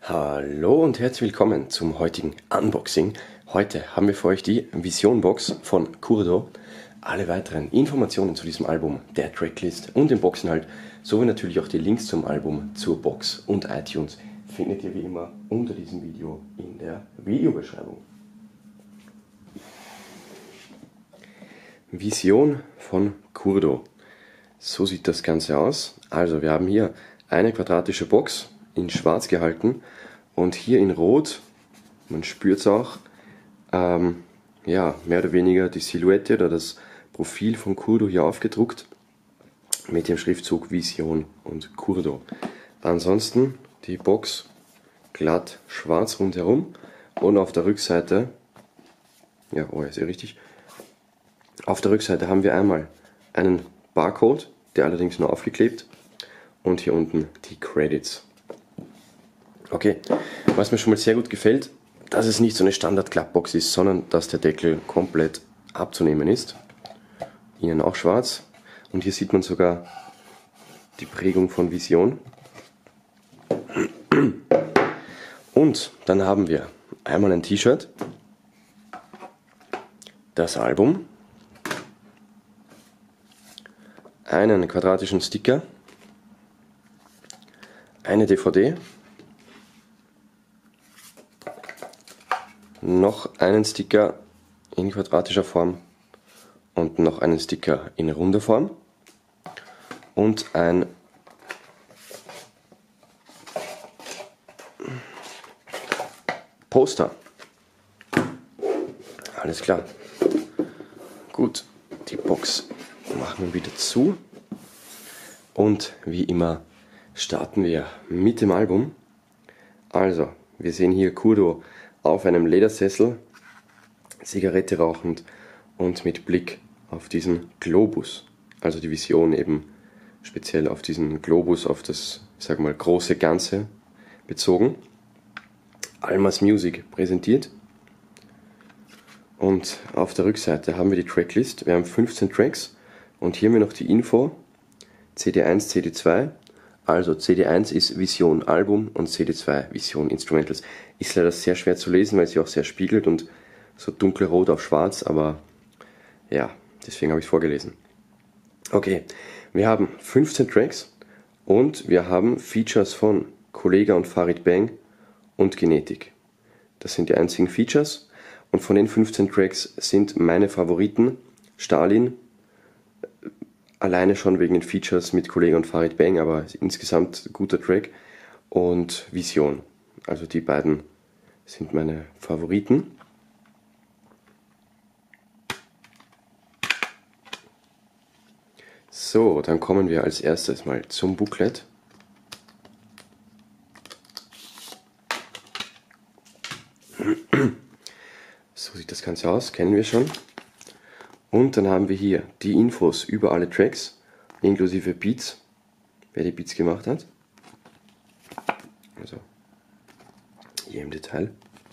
Hallo und herzlich willkommen zum heutigen Unboxing. Heute haben wir für euch die Vision Box von Curdo. Alle weiteren Informationen zu diesem Album, der Tracklist und dem Boxinhalt, sowie natürlich auch die Links zum Album, zur Box und iTunes findet ihr wie immer unter diesem Video in der Videobeschreibung. Vision von Curdo. So sieht das Ganze aus. Also wir haben hier eine quadratische Box in schwarz gehalten und hier in rot, man spürt es auch, ja, mehr oder weniger die Silhouette oder das Profil von Curdo hier aufgedruckt mit dem Schriftzug Vision und Curdo. Ansonsten die Box glatt schwarz rundherum und auf der Rückseite, ja, oh, ist ja richtig, auf der Rückseite haben wir einmal einen Barcode, der allerdings nur aufgeklebt, und hier unten die Credits. Okay, was mir schon mal sehr gut gefällt, dass es nicht so eine Standard-Klappbox ist, sondern dass der Deckel komplett abzunehmen ist. Innen auch schwarz. Und hier sieht man sogar die Prägung von Vision. Und dann haben wir einmal ein T-Shirt, das Album, einen quadratischen Sticker, eine DVD, noch einen Sticker in quadratischer Form und noch einen Sticker in runder Form und ein Poster. Alles klar. Gut, die Box machen wir wieder zu und wie immer starten wir mit dem Album. Also, wir sehen hier Curdo auf einem Ledersessel, Zigarette rauchend und mit Blick auf diesen Globus. Also die Vision eben speziell auf diesen Globus, auf das, ich sag mal, große Ganze bezogen. Almas Music präsentiert. Und auf der Rückseite haben wir die Tracklist. Wir haben 15 Tracks und hier haben wir noch die Info CD1, CD2. Also CD1 ist Vision Album und CD2 Vision Instrumentals. Ist leider sehr schwer zu lesen, weil sie auch sehr spiegelt und so dunkelrot auf schwarz, aber ja, deswegen habe ich es vorgelesen. Okay, wir haben 15 Tracks und wir haben Features von Kollega und Farid Bang und Genetik. Das sind die einzigen Features und von den 15 Tracks sind meine Favoriten Stalin, alleine schon wegen den Features mit Kollega und Farid Bang, aber insgesamt guter Track, und Vision. Also die beiden sind meine Favoriten. So, dann kommen wir als erstes mal zum Booklet. So sieht das Ganze aus, kennen wir schon. Und dann haben wir hier die Infos über alle Tracks, inklusive Beats, wer die Beats gemacht hat. Also hier im Detail.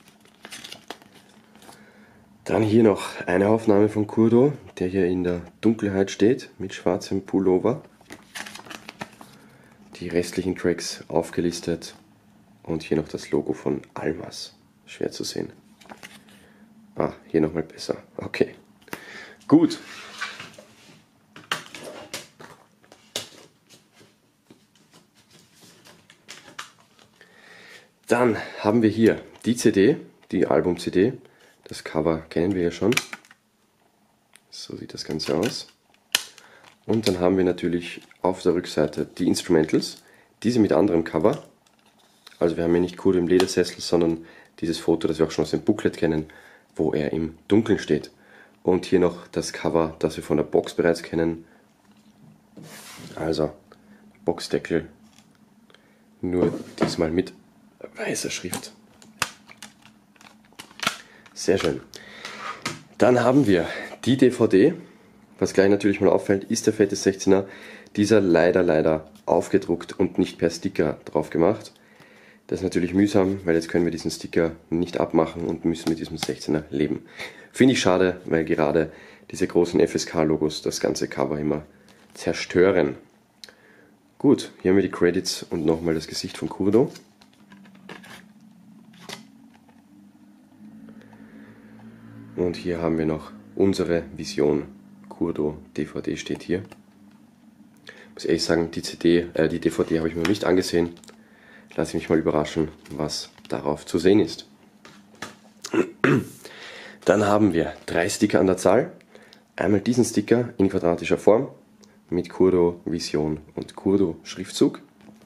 Dann hier noch eine Aufnahme von Curdo, der hier in der Dunkelheit steht, mit schwarzem Pullover. Die restlichen Tracks aufgelistet und hier noch das Logo von Almas. Schwer zu sehen. Ah, hier nochmal besser. Okay. Gut. Dann haben wir hier die CD, die Album-CD. Das Cover kennen wir ja schon. So sieht das Ganze aus. Und dann haben wir natürlich auf der Rückseite die Instrumentals, diese mit anderem Cover. Also wir haben hier nicht Curdo im Ledersessel, sondern dieses Foto, das wir auch schon aus dem Booklet kennen, wo er im Dunkeln steht. Und hier noch das Cover, das wir von der Box bereits kennen. Also Boxdeckel, nur diesmal mit weißer Schrift. Sehr schön. Dann haben wir die DVD. Was gleich natürlich mal auffällt, ist der fette 16er. Dieser leider aufgedruckt und nicht per Sticker drauf gemacht. Das ist natürlich mühsam, weil jetzt können wir diesen Sticker nicht abmachen und müssen mit diesem 16er leben. Finde ich schade, weil gerade diese großen FSK-Logos das ganze Cover immer zerstören. Gut, hier haben wir die Credits und nochmal das Gesicht von Curdo. Und hier haben wir noch unsere Vision Curdo DVD steht hier. Muss ehrlich sagen, die DVD habe ich mir noch nicht angesehen. Lasse mich mal überraschen, was darauf zu sehen ist. Dann haben wir 3 Sticker an der Zahl. Einmal diesen Sticker in quadratischer Form mit Curdo Vision und Curdo Schriftzug.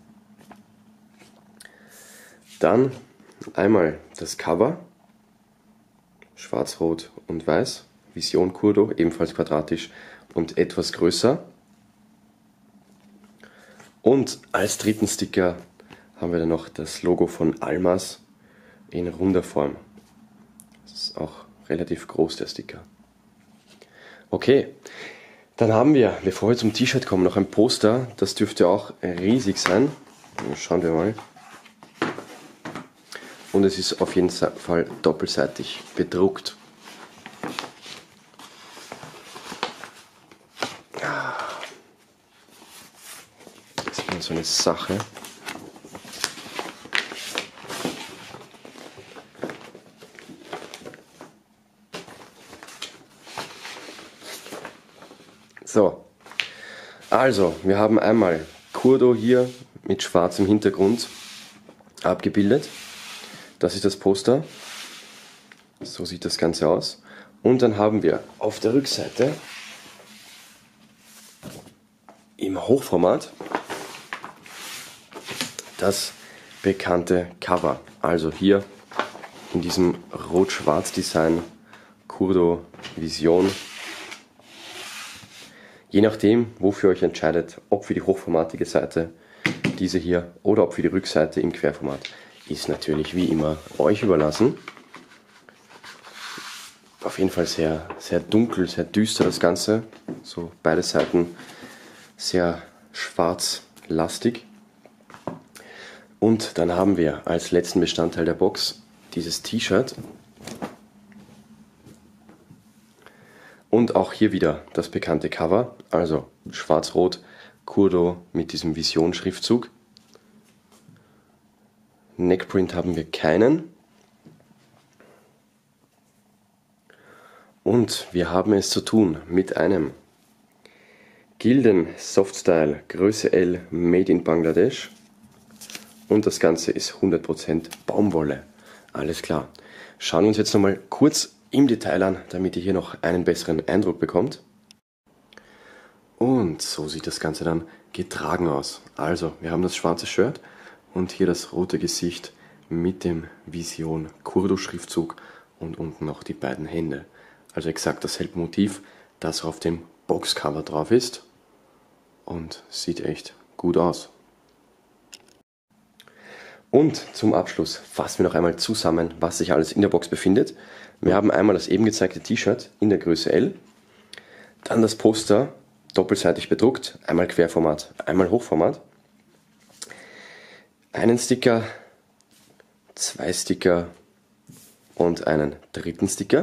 Dann einmal das Cover, schwarz, rot und weiß, Vision Curdo, ebenfalls quadratisch und etwas größer. Und als dritten Sticker haben wir dann noch das Logo von Almas in runder Form. Das ist auch relativ groß, der Sticker. Okay, dann haben wir, bevor wir zum T-Shirt kommen, noch ein Poster. Das dürfte auch riesig sein. Schauen wir mal. Und es ist auf jeden Fall doppelseitig bedruckt. Das ist immer so eine Sache. So, also wir haben einmal Curdo hier mit schwarzem Hintergrund abgebildet. Das ist das Poster. So sieht das Ganze aus. Und dann haben wir auf der Rückseite im Hochformat das bekannte Cover. Also hier in diesem Rot-Schwarz-Design Curdo Vision. Je nachdem, wofür ihr euch entscheidet, ob für die hochformatige Seite, diese hier, oder ob für die Rückseite im Querformat, ist natürlich wie immer euch überlassen. Auf jeden Fall sehr, sehr dunkel, sehr düster das Ganze. So beide Seiten sehr schwarzlastig. Und dann haben wir als letzten Bestandteil der Box dieses T-Shirt. Und auch hier wieder das bekannte Cover, also schwarz-rot, Curdo mit diesem Vision-Schriftzug. Neckprint haben wir keinen. Und wir haben es zu tun mit einem Gildan Softstyle Größe L Made in Bangladesch. Und das Ganze ist 100% Baumwolle. Alles klar. Schauen wir uns jetzt nochmal kurz im Detail an, damit ihr hier noch einen besseren Eindruck bekommt. Und so sieht das Ganze dann getragen aus. Also, wir haben das schwarze Shirt und hier das rote Gesicht mit dem Vision Curdo Schriftzug und unten noch die beiden Hände. Also exakt dasselbe Motiv, das auf dem Boxcover drauf ist und sieht echt gut aus. Und zum Abschluss fassen wir noch einmal zusammen, was sich alles in der Box befindet. Wir haben einmal das eben gezeigte T-Shirt in der Größe L, dann das Poster, doppelseitig bedruckt, einmal Querformat, einmal Hochformat, einen Sticker, 2 Sticker und einen dritten Sticker,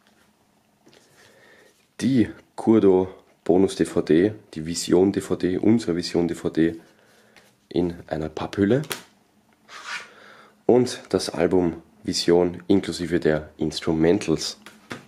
die Curdo Bonus DVD, die Vision DVD, unsere Vision DVD in einer Papphülle und das Album Vision inklusive der Instrumentals.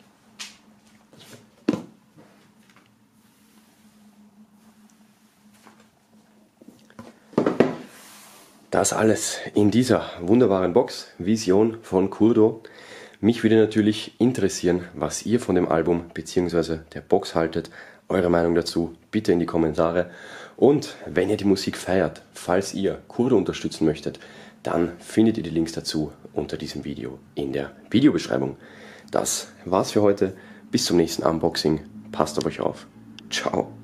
Das alles in dieser wunderbaren Box, Vision von Curdo. Mich würde natürlich interessieren, was ihr von dem Album bzw. der Box haltet. Eure Meinung dazu bitte in die Kommentare. Und wenn ihr die Musik feiert, falls ihr Curdo unterstützen möchtet, dann findet ihr die Links dazu unter diesem Video in der Videobeschreibung. Das war's für heute. Bis zum nächsten Unboxing. Passt auf euch auf. Ciao.